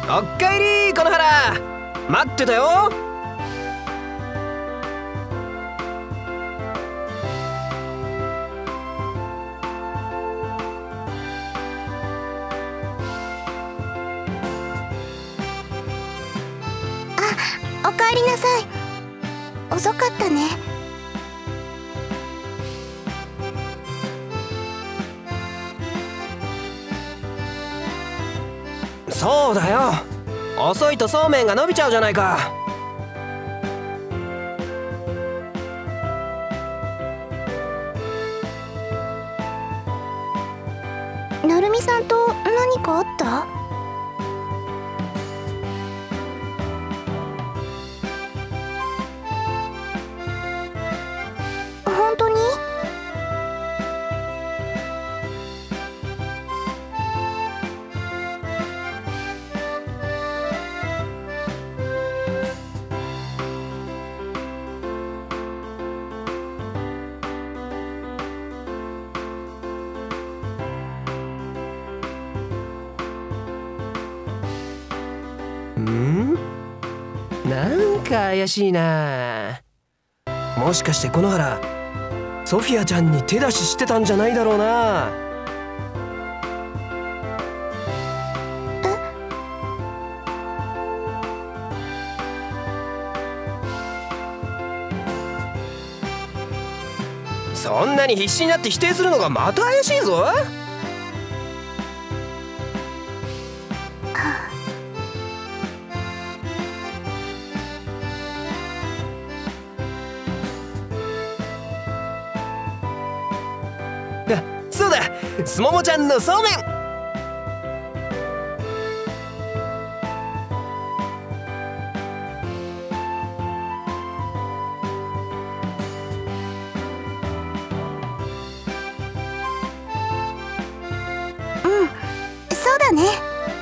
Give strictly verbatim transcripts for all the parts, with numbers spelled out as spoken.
おっかえり、この原。待ってたよ。 あ、おかえりなさい。遅かったね。 そうだよ。遅いとそうめんが伸びちゃうじゃないか。 なるみさんと何かあった？本当に？ ん？なんか怪しいな。もしかしてこの原、ソフィアちゃんに手出ししてたんじゃないだろうな。そんなに必死になって否定するのがまた怪しいぞ。そうだ、すももちゃんのそうめん。 うん、そうだね。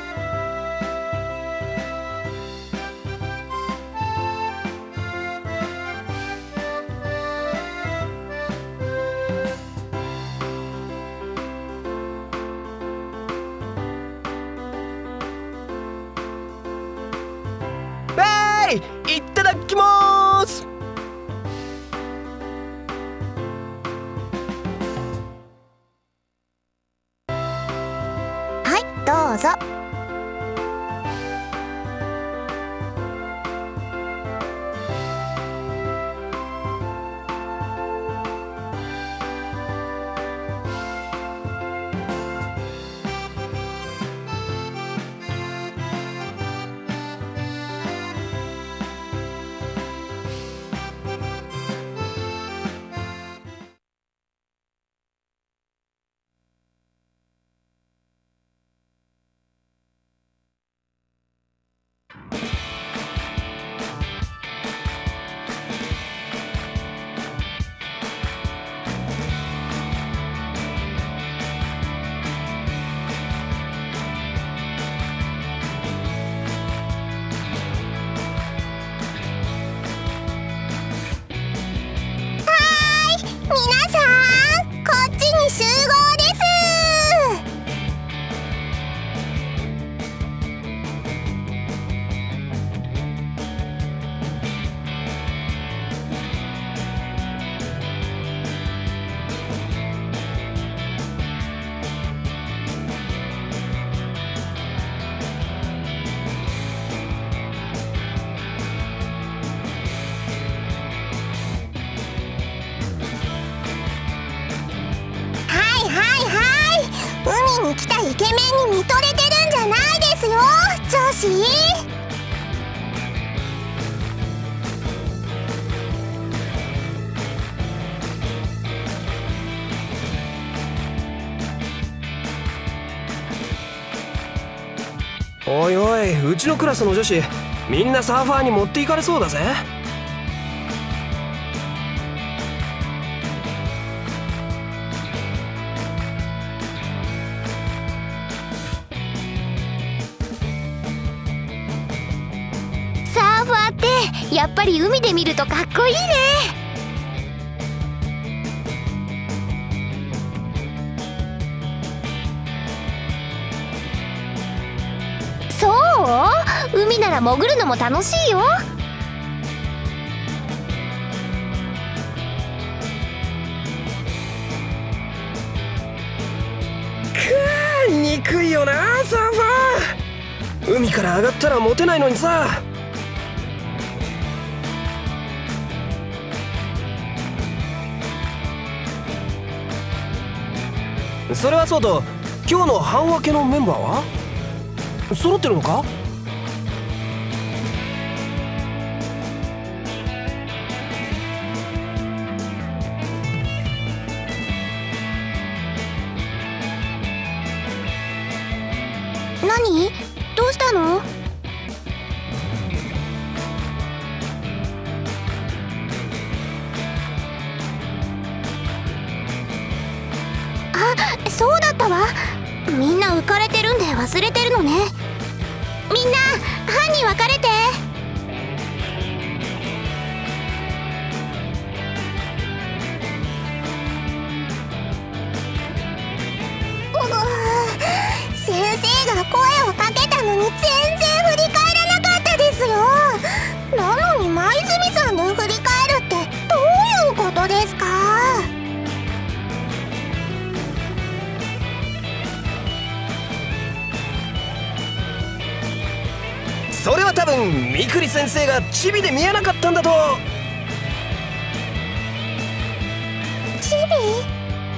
いただきます。 はい、どうぞ。海に来たイケメンに見とれてるんじゃないですよ、女子。 おいおい、うちのクラスの女子みんなサーファーに持っていかれそうだぜ。 サーファーってやっぱり海で見るとかっこいいね。そう？ ら潜るのも楽しいよ。 くー、憎いよなサーファー。海から上がったらモテないのにさ。それはそうと、今日の半分けのメンバーは揃ってるのか？ 何？どうしたの？あ、そうだったわ。みんな浮かれてるんで忘れてるのね。みんな班に分かれて。先生が声をかけたのに全然振り返らなかったですよ。なのに舞泉さんで振り返るってどういうことですか？ それは多分みくり先生がチビで見えなかったんだと。 チビ？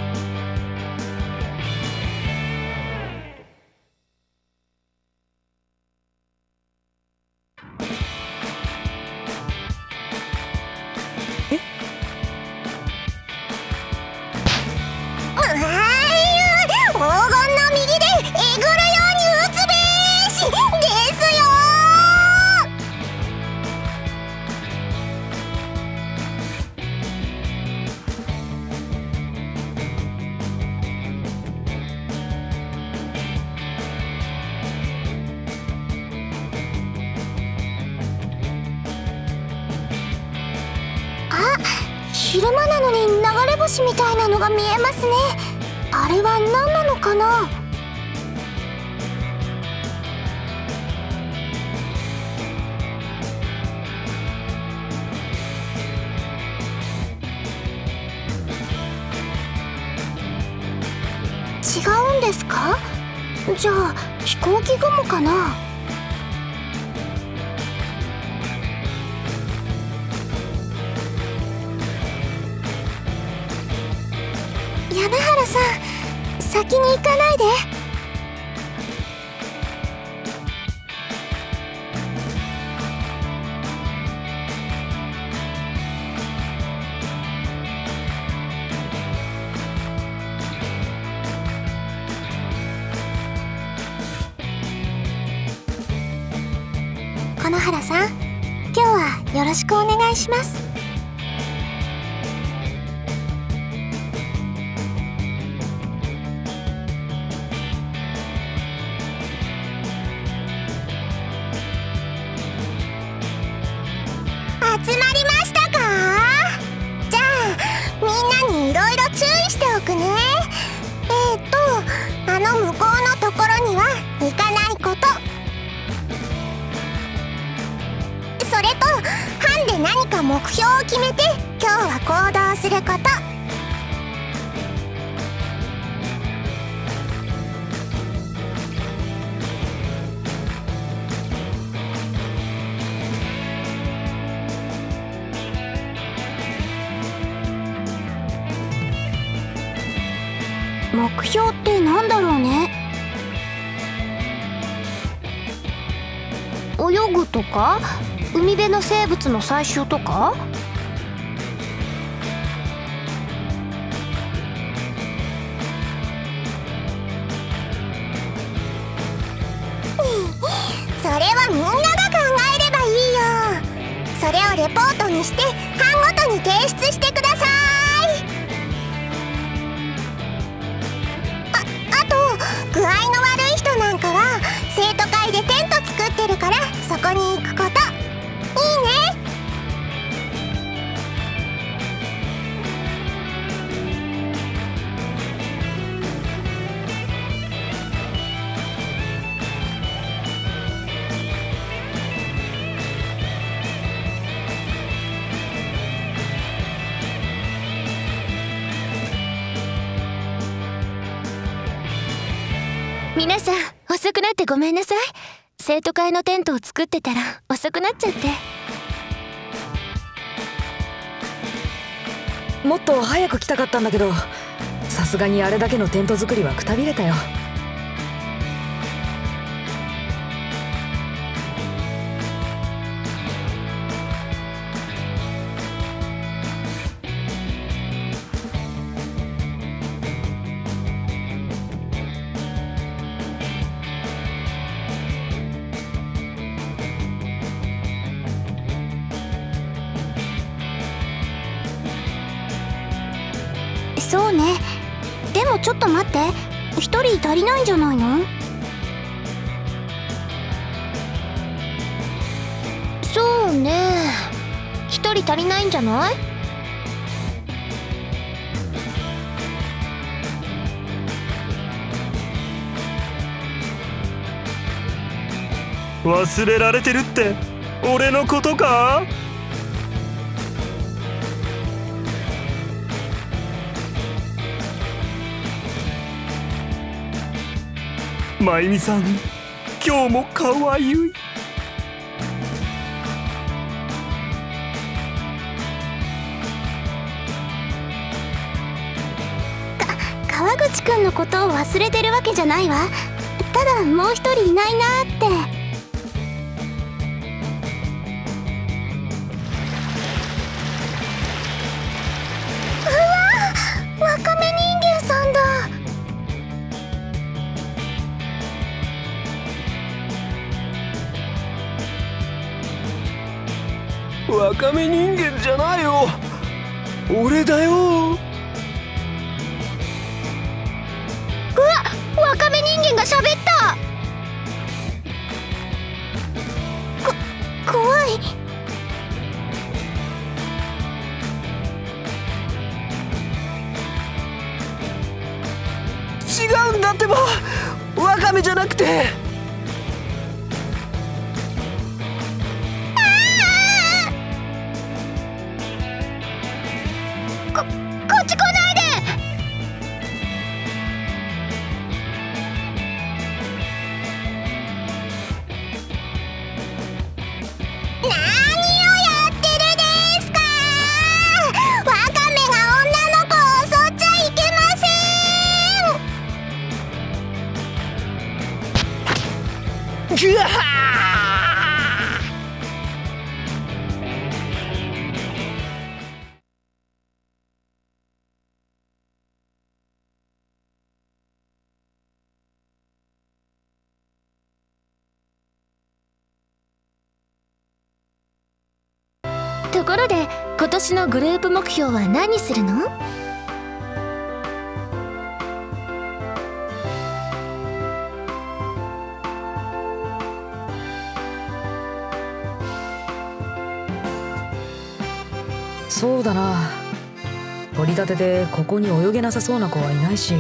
昼間なのに流れ星みたいなのが見えますね。あれは何なのかな？違うんですか？じゃあ飛行機雲かな？山原さん、先に行かないで。この原さん、今日はよろしくお願いします。集まりましたか？じゃあみんなにいろいろ注意しておくね。えーとあの向こうのところには行かないこと、それと班で何か目標を決めて今日は行動すること。目標ってなんだろうね。泳ぐとか海辺の生物の採集とか？それはみんなが考えればいいよ。それをレポートにして班ごとに提出してください。具合の悪い人なんかは生徒会でテント作ってるからそこに行くこと。いいね。 皆さん遅くなってごめんなさい。生徒会のテントを作ってたら遅くなっちゃって。 もっと早く来たかったんだけど、さすがにあれだけのテント作りはくたびれたよ。 そうね。でもちょっと待って、一人足りないんじゃないの？ そうね、一人足りないんじゃない？ 忘れられてるって俺のことか？まゆみさん、今日もかわゆい。 か川口くんのことを忘れてるわけじゃないわ。ただもう一人いないなーって。うわ、わかめ人間さんだ。 わかめ人間じゃないよ、俺だよ。 うわ、わかめ人間が喋った。 こ怖い。 違うんだってば、わかめじゃなくて。 こっち来ないで。 何をやってるですか？わかめが女の子を襲っちゃいけません。 ぐわはところで今年のグループ目標は何するの？ そうだな、取り立てでここに泳げなさそうな子はいないし。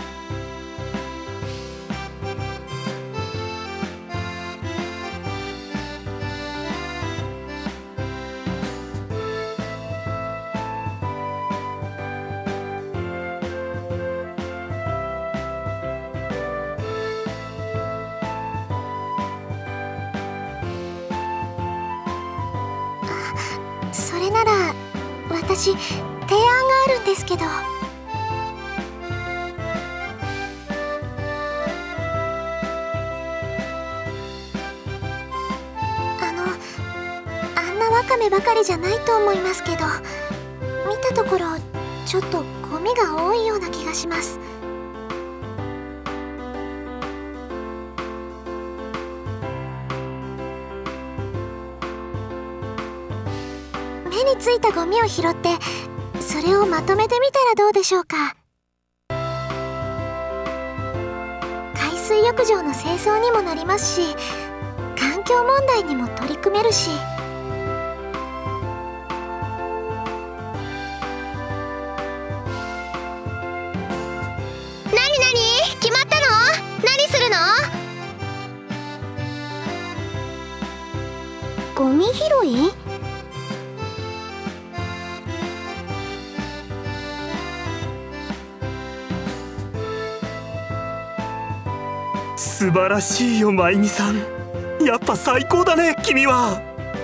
それなら私、提案があるんですけど。あのあんなワカメばかりじゃないと思いますけど、見たところちょっとゴミが多いような気がします。目についたゴミを拾って、それをまとめてみたらどうでしょうか。海水浴場の清掃にもなりますし、環境問題にも取り組めるし。 なになに？決まったの？何するの？ ゴミ拾い？ 素晴らしいよ、まゆみさん。やっぱ最高だね、君は。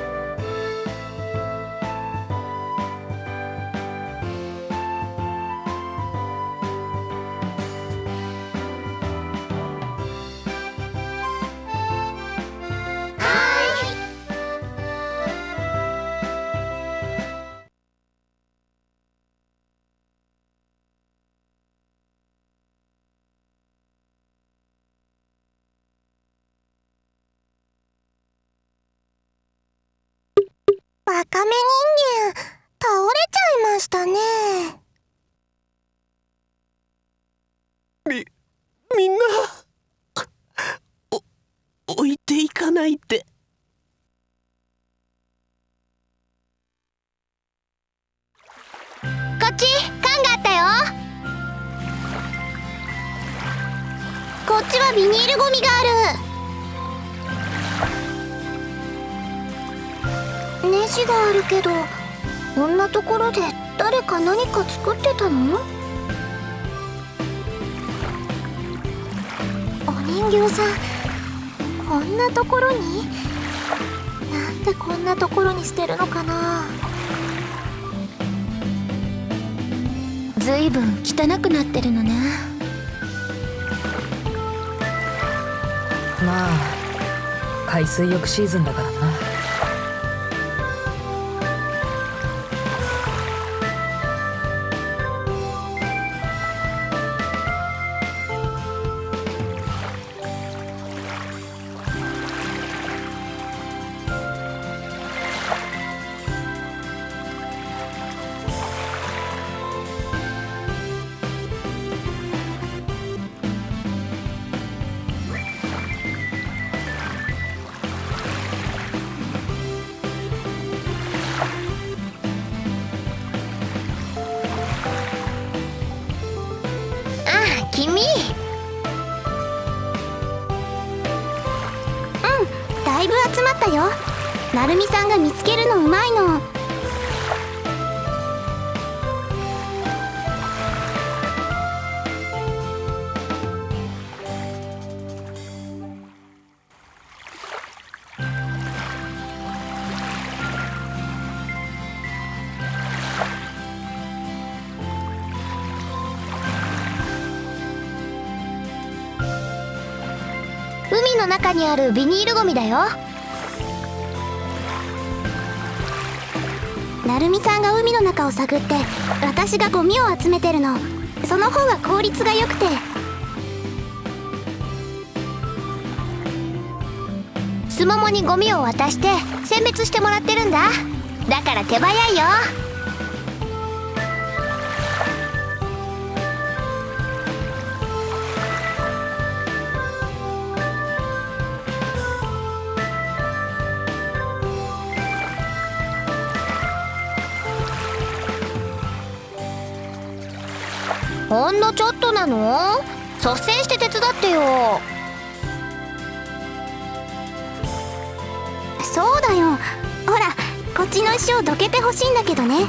ワカメ人間、倒れちゃいましたね。 み、みんな、お、置いていかないで。 こっち、缶があったよ。こっちはビニールゴミがある。ネジがあるけど、こんなところで誰か何か作ってたの？お人形さん、こんなところに？なんでこんなところに捨てるのかな。 ずいぶん汚くなってるのね。 まあ海水浴シーズンだからな。 君、うん、だいぶ集まったよ。なるみさんが見つけるのうまいの。海の中にあるビニールゴミだよ。なるみさんが海の中を探って、私がゴミを集めてるの。その方が効率が良くて。スモモにゴミを渡して選別してもらってるんだ。だから手早いよ。ほんのちょっとなの？率先して手伝ってよ。そうだよ。ほら、こっちの石をどけてほしいんだけどね。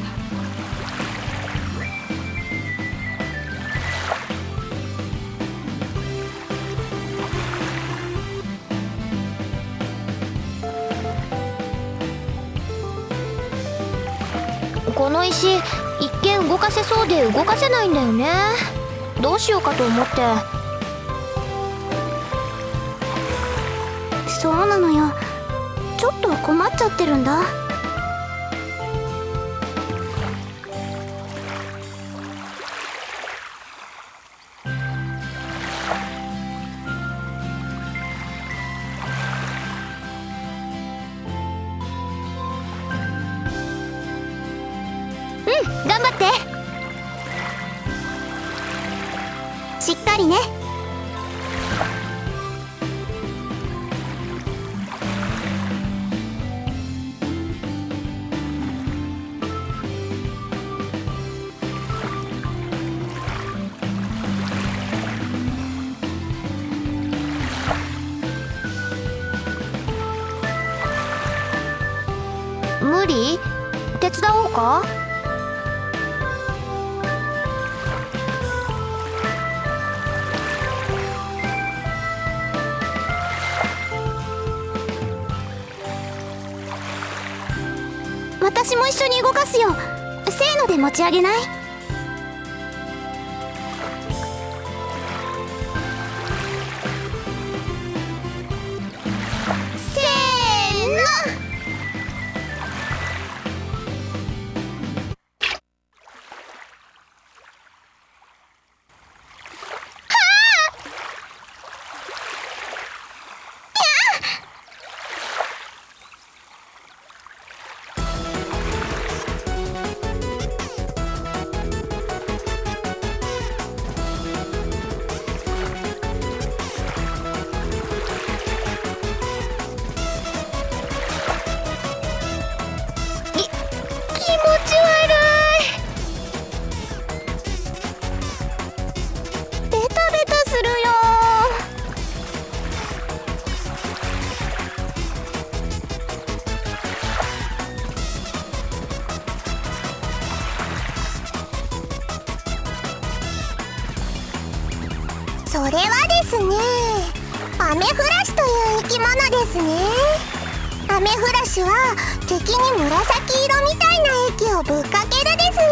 この石、一見動かせそうで動かせないんだよね。どうしようかと思って。そうなのよ。ちょっと困っちゃってるんだ。うん、頑張って。しっかりね。無理？手伝おうか？ 私も一緒に動かすよ。せーので持ち上げない？せーの。それはですね、アメフラシという生き物ですね。アメフラシは敵に紫色みたいな液をぶっかけるですよ。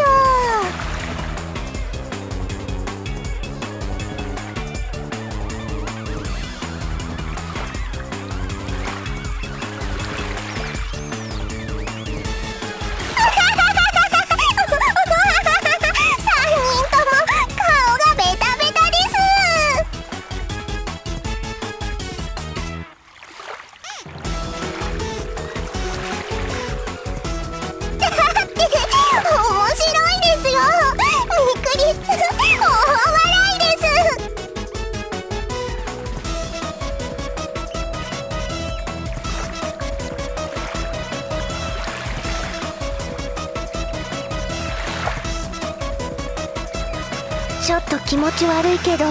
ちょっと気持ち悪いけど、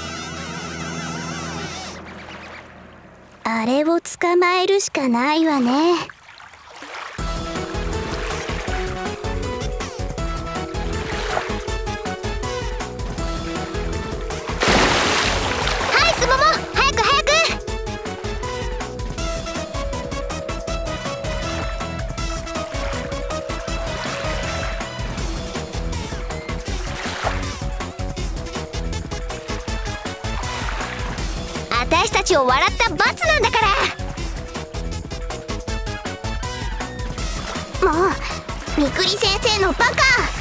あれを捕まえるしかないわね。はい、スモモ、早く早く。私たちを笑った罰なんだから。もうみくり先生のバカ。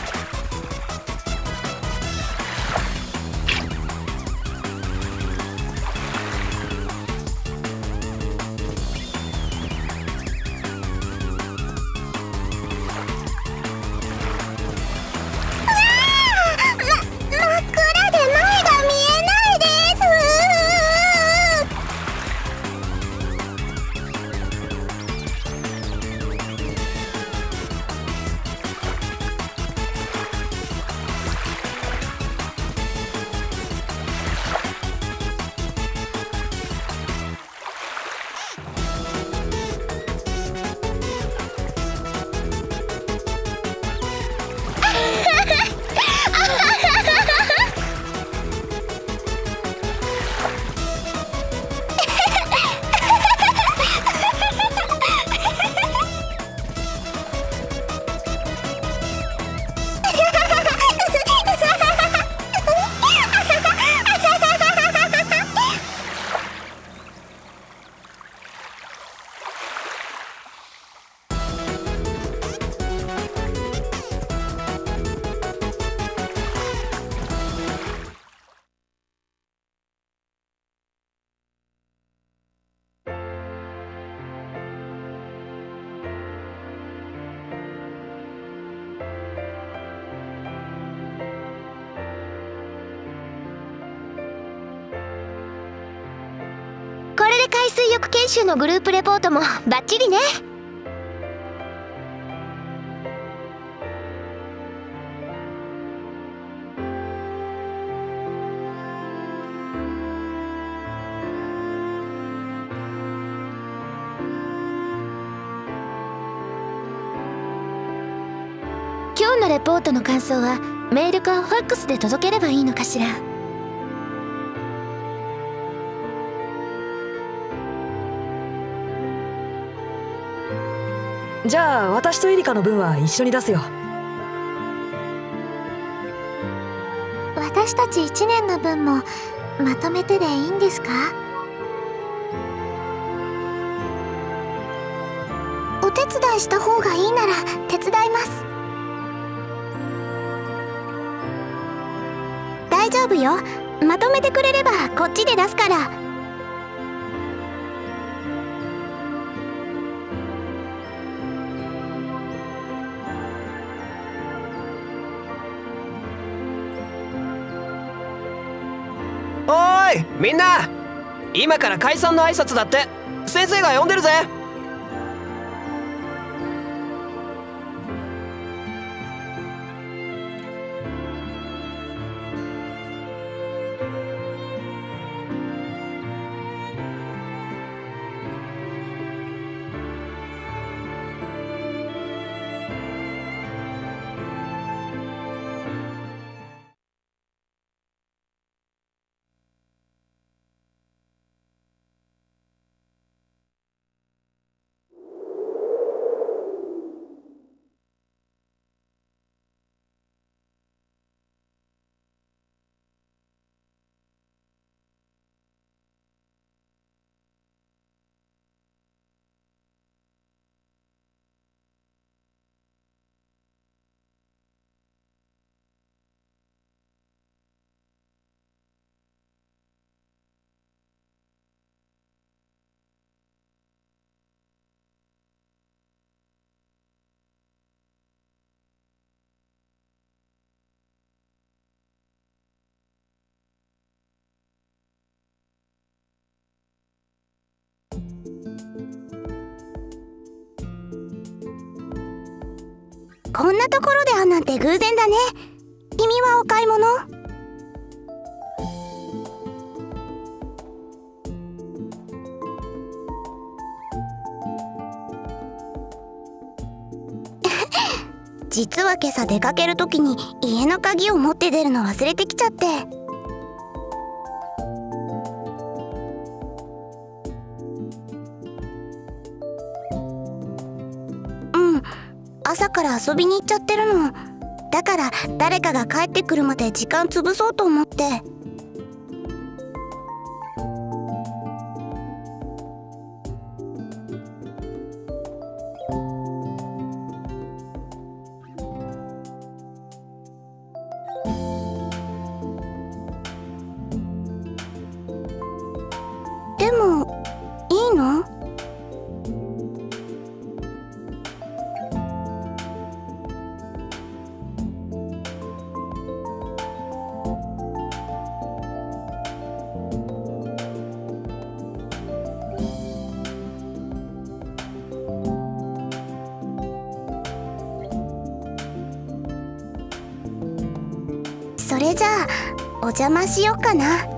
これで海水浴研修のグループレポートもバッチリね。今日のレポートの感想はメールかファックスで届ければいいのかしら。 じゃあ私とエリカの分は一緒に出すよ。 私たちいちねんの分もまとめてでいいんですか？お手伝いした方がいいなら手伝います。大丈夫よ。まとめてくれればこっちで出すから。 おーいみんな、今から解散の挨拶だって。先生が呼んでるぜ。 こんなところで会うなんて偶然だね。君はお買い物？実は今朝出かけるときに家の鍵を持って出るの忘れてきちゃって。うん、朝から遊びに行っちゃってるの。だから誰かが帰ってくるまで時間潰そうと思って。でもいいの？それじゃあお邪魔しようかな。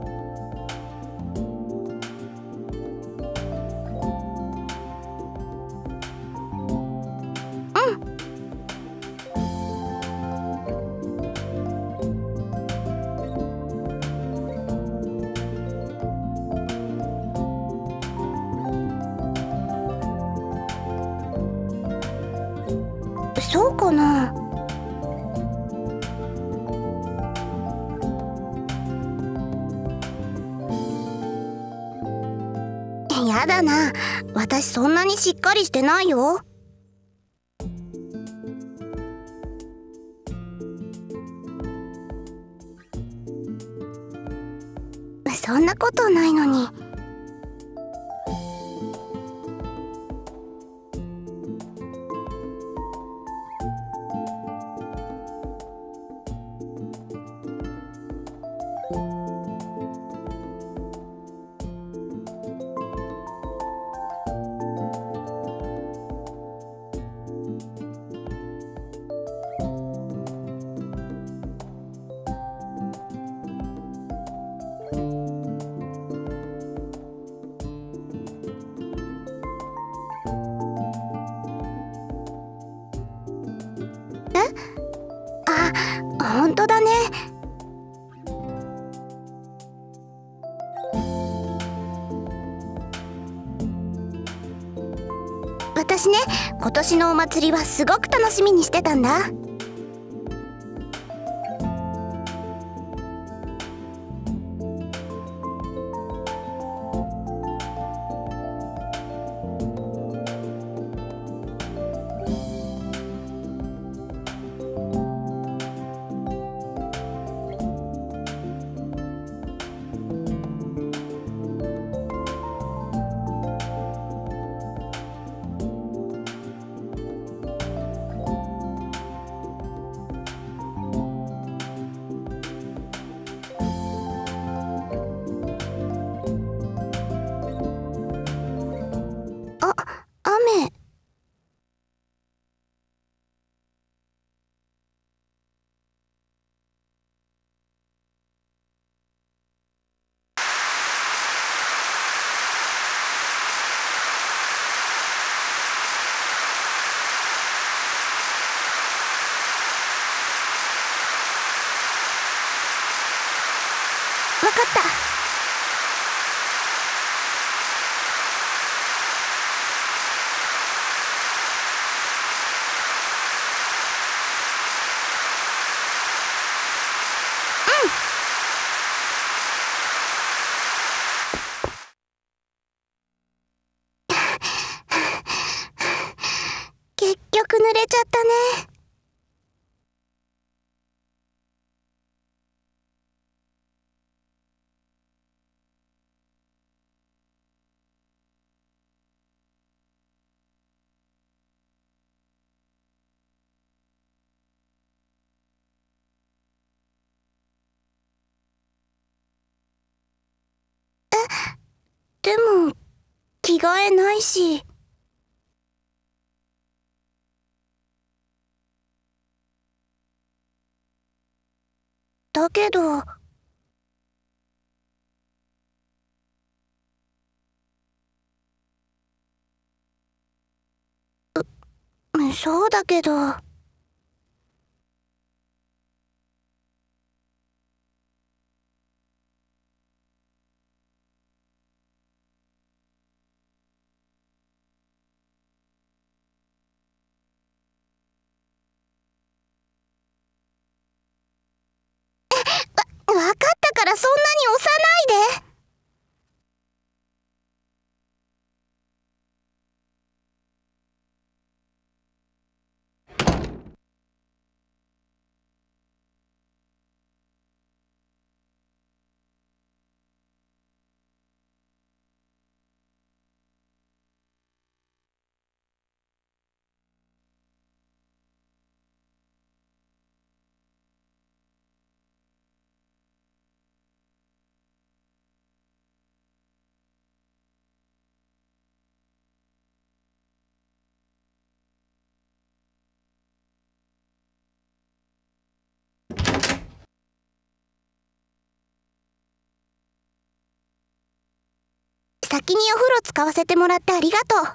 そうかな。やだな、私そんなにしっかりしてないよ。そんなことないのに。あ、本当だね。私私ね、今年のお祭りはすごく楽しみにしてたんだ。あ、雨。わかった。結局濡れちゃったね。でも着替えないし。だけどう、そうだけど。わかったからそんなに押さないで。先にお風呂使わせてもらってありがとう。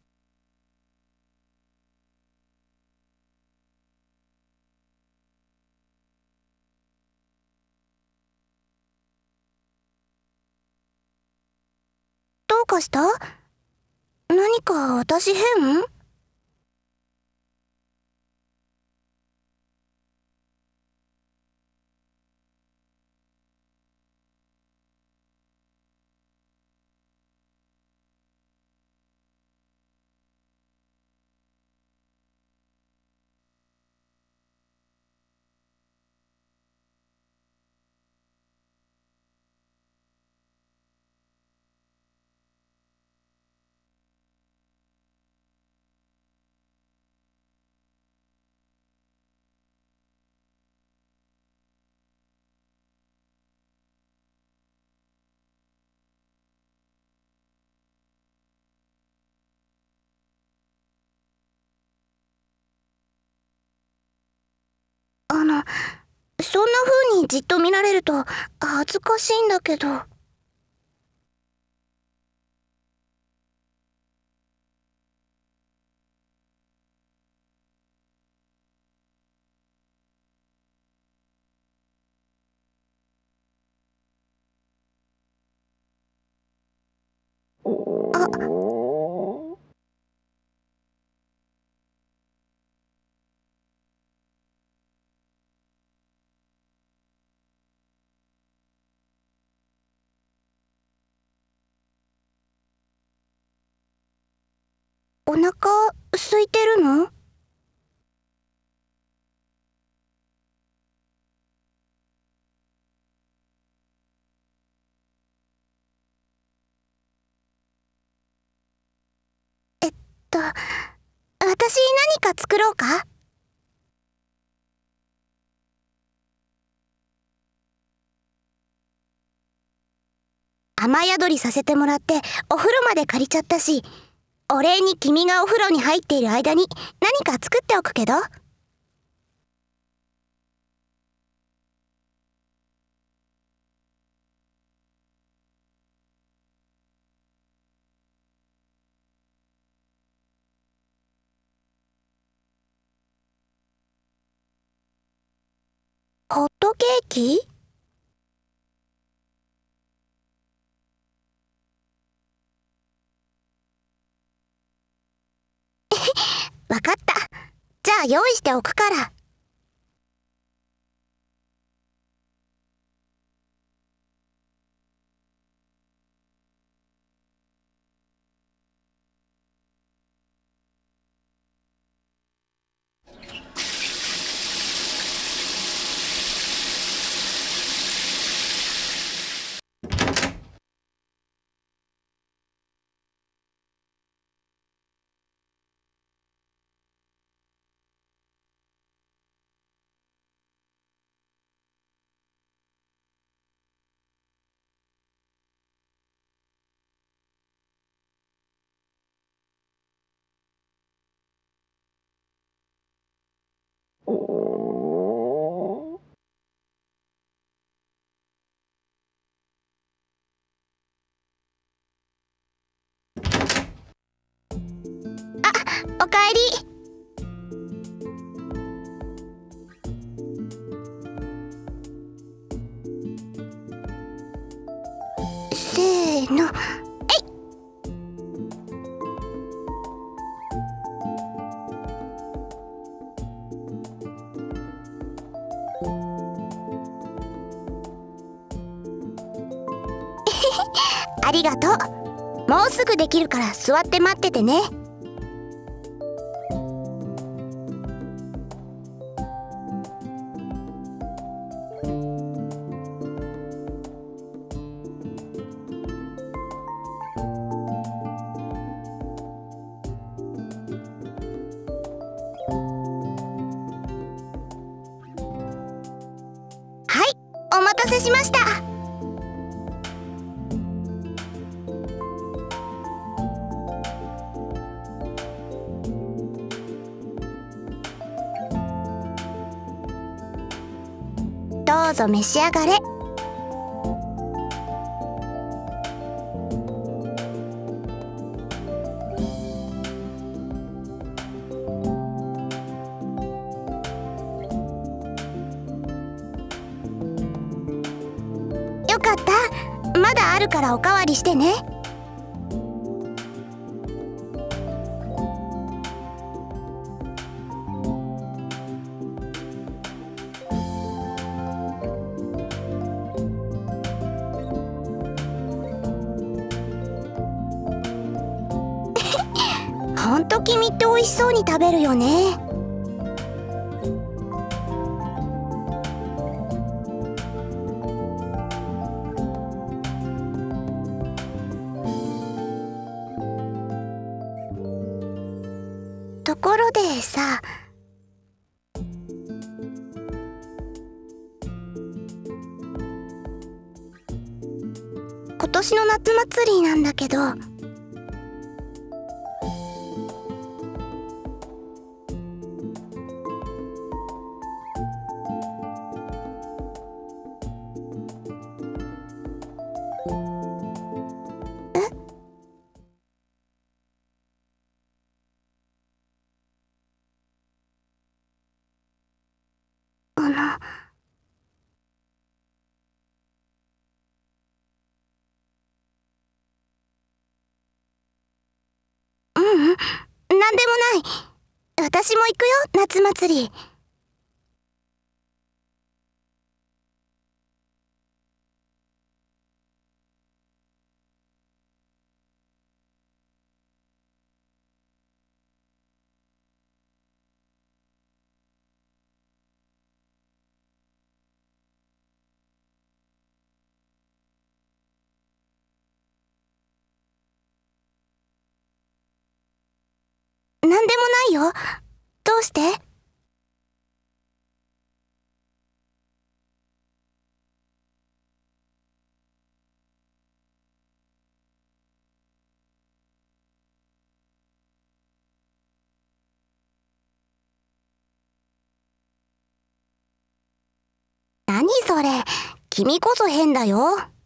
どうかした？何か私変？あの、そんな風にじっと見られると恥ずかしいんだけど。あ。 お腹空いてるの？えっと、私何か作ろうか？雨宿りさせてもらってお風呂まで借りちゃったし、お礼に君がお風呂に入っている間に何か作っておくけど。ホットケーキ？わかった。じゃあ用意しておくから。おかえり。せーの、えい。ありがとう。もうすぐできるから座って待っててね。はい、お待たせしました。どうぞ召し上がれ。よかった。まだあるからおかわりしてね。ほんと君って美味しそうに食べるよね。ところでさ、今年の夏祭りなんだけど、あの、ううん、なんでもない。私も行くよ、夏祭り。 よ。どうして？何それ、君こそ変だよ。